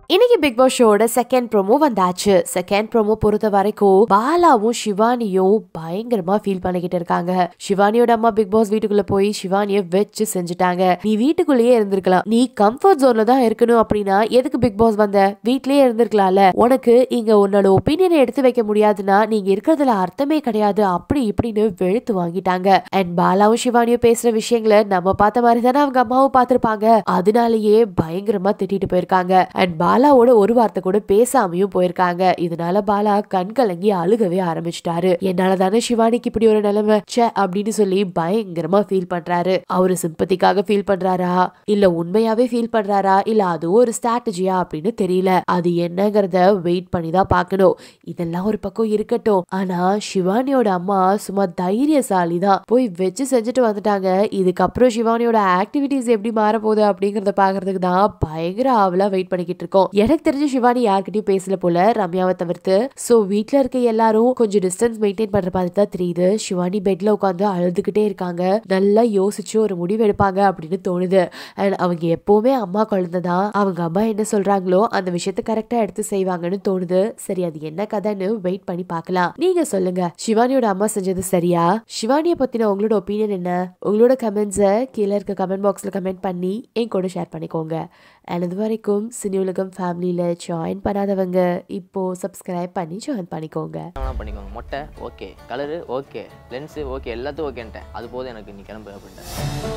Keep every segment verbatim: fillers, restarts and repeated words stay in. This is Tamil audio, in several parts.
இன்னைக்கு பிக் பாஸ் ஷோட செகண்ட் ப்ரோமோ வந்தாச்சு. செகண்ட் ப்ரோமோ பொறுத்த வரைக்கும் பாலாவும் சிவானியும் பயங்கரமா ஃபீல் பண்ணிக்கிட்டு இருக்காங்க. சிவானியோட அம்மா பிக் பாஸ் வீட்டுக்குள்ள போய் சிவானிய வச்சு செஞ்சுட்டாங்க. நீ வீட்டுக்குள்ளேயே இருந்திருக்கலாம், நீ கம்ஃபர்ட் ஜோன்ல தான் இருக்கணும் அப்படின்னா எதுக்கு பிக் பாஸ் வந்த? வீட்லயே இருந்திருக்கலாம்ல. உனக்கு இங்க உன்னோட ஒப்பீனியனை எடுத்து வைக்க முடியாதுன்னா நீங்க இருக்கிறதுல அர்த்தமே கிடையாது அப்படி இப்படின்னு வெளுத்து வாங்கிட்டாங்க. அண்ட் பாலாவும் சிவானியும் பேசுற விஷயங்களை நம்ம பார்த்த மாதிரி தானே அவங்க அம்மாவும் பார்த்திருப்பாங்க. அதனாலேயே பயங்கரமா திட்டிட்டு போயிருக்காங்க. அண்ட் பாலாவோட ஒரு வார்த்தை கூட பேசாமையும் போயிருக்காங்க. இதனால பாலா கண் கலங்கி அழுகவே ஆரம்பிச்சிட்டாரு. என்னால தானே சிவானிக்கு இப்படி ஒரு நிலைமை சே அப்படின்னு சொல்லி பயங்கரமா ஃபீல் பண்றாரு. அவரு சிம்பத்திக்காக ஃபீல் பண்றாரா இல்ல உண்மையாவே ஃபீல் பண்றாரா இல்ல அதுவும் ஒரு ஸ்ட்ராட்டஜியா அப்படின்னு தெரியல. அது என்னங்கறத வெயிட் பண்ணி தான் பார்க்கணும். இதெல்லாம் ஒரு பக்கம் இருக்கட்டும், ஆனா சிவானியோட அம்மா சும்மா தைரியசாலி தான். போய் வச்சு செஞ்சுட்டு வந்துட்டாங்க. இதுக்கப்புறம் சிவானியோட ஆக்டிவிட்டிஸ் எப்படி மாற போகுது அப்படிங்கறத பாக்குறதுக்கு தான் பயங்கர ஆவலா வெயிட் பண்ணிக்கிட்டு இருக்கோம். எனக்கு தெரிஞ்ச சிவானி யார்கிட்டயும் பேசல போல, ரம்யாவை தவிர்த்து. சோ வீட்டுல இருக்க எல்லாரும் கொஞ்சம் டிஸ்டன்ஸ் மெயின்டைன் பண்ற மாதிரி தான் தெரியுது. சிவானி பெட்ல உட்காந்து அழுதுகிட்டே இருக்காங்க. நல்லா யோசிச்சு ஒரு முடிவு எடுப்பாங்க அப்படின்னு தோணுது. அண்ட் அவங்க எப்பவுமே அம்மா குழந்தைதான். அவங்க அம்மா என்ன சொல்றாங்களோ அந்த விஷயத்த கரெக்டா எடுத்து செய்வாங்கன்னு தோணுது. சரி, அது என்ன கதைன்னு வெயிட் பண்ணி பார்க்கலாம். நீங்க சொல்லுங்க, சிவானியோட அம்மா செஞ்சது சரியா? சிவானியை பத்தின உங்களோட ஒப்பீனியன் என்ன? உங்களோட கமெண்ட்ஸை கீழே இருக்க கமெண்ட் பாக்ஸ்ல கமெண்ட் பண்ணி என் கூட ஷேர் பண்ணிக்கோங்க. அண்ட் இது வரைக்கும் சினி உலகம் ஃபேமிலியில் ஜாயின் பண்ணாதவங்க இப்போ சப்ஸ்கிரைப் பண்ணி ஜாயின் பண்ணிக்கோங்க. பண்ணிக்கோங்க. மொட்டை okay, colour okay, lens okay, எல்லாத்தையும் ஓகேன்ட்டேன். அது போதும் எனக்கு, நீ கிளம்பு அப்படின்ட்டேன்.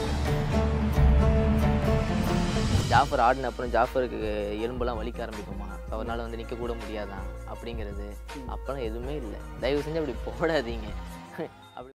ஜாஃபர் ஆடின அப்புறம் ஜாஃபருக்கு எலும்பெல்லாம் வலிக்க ஆரம்பிக்குமா, அவரால் வந்து நிற்க கூட முடியாதான் அப்படிங்கிறது அப்போலாம் எதுவுமே இல்லை. தயவு செஞ்சு அப்படி போடாதீங்க.